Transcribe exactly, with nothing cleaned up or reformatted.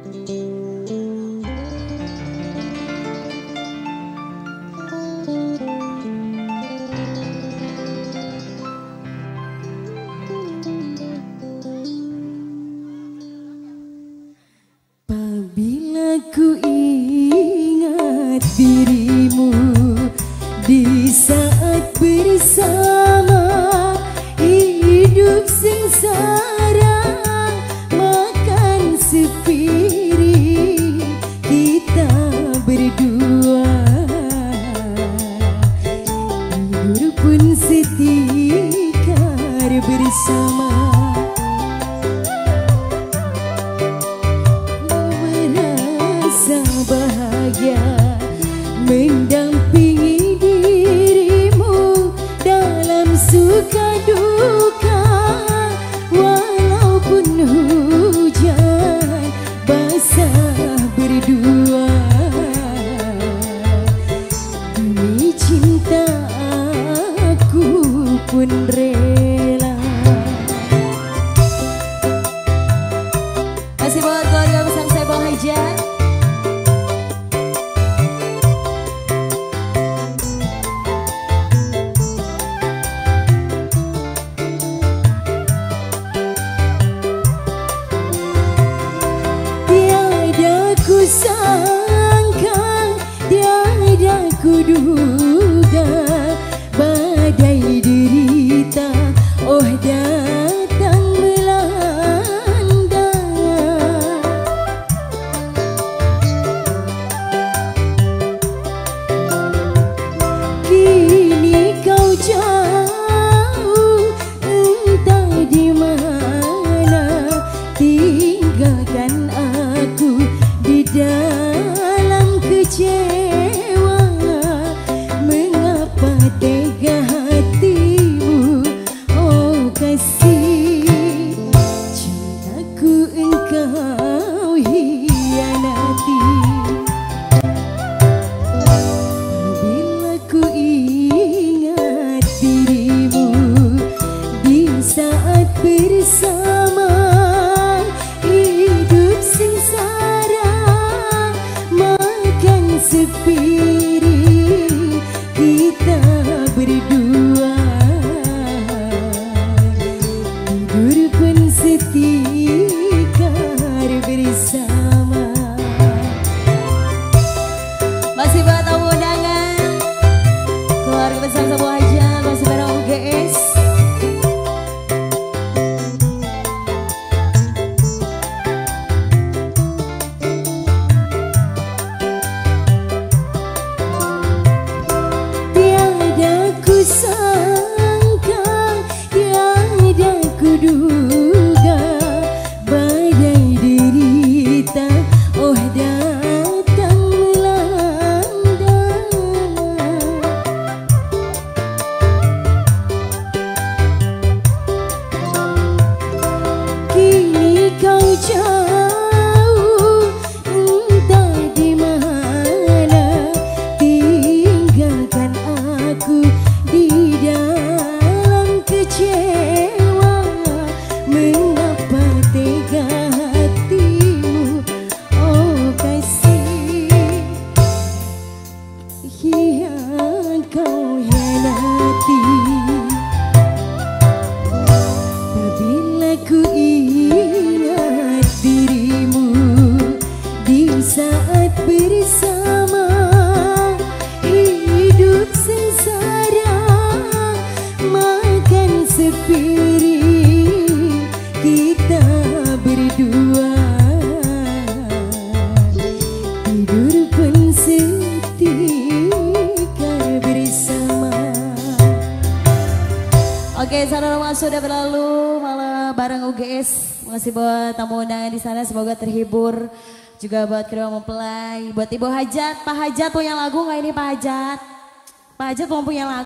Apabila ku ingat dirimu di saat bersama, hidup sengsara makan sepiring kita berdua, tidur pun setikar bersama. Bahagia mendampingi dirimu dalam suka duka, walaupun hujan basah berdua. Demi cinta aku pun rela. Masih buat keluarga besar saya Bang Hajat. Sangka tiada kuduga badai derita oh datang melanda. Kini kau jauh entah di mana, tinggalkan aku di dalam kecewa. Mengapa tega hatimu oh kasih, cintaku engkau hianati. Bila ku ingat dirimu di saat bersama, hidup sengsara makan sepiring kita berdua, tidur pun setikar bersama. Masih buat tamu undangan keluarga besar Sabu Hajat, masih bareng U G S. Sangka tiada kuduga badai derita oh datang melanda. Kini kau jauh entah di mana, tinggalkan aku di dalam kecewa. Mengapa tega hatimu oh kasih, yang kau hianati. Apabila ku ingat dirimu di saat bersama, hidup sengsara makan sepiring kita berdua, tidur pun setikar bersama. Oke, saudara mas sudah berlalu malam bareng U G S. Makasih buat tamu undangan di sana, semoga terhibur. Juga buat kedua mempelai, buat Ibu Hajat, Pak Hajat punya lagu nggak ini Pak Hajat? Pak Hajat mau punya lagu.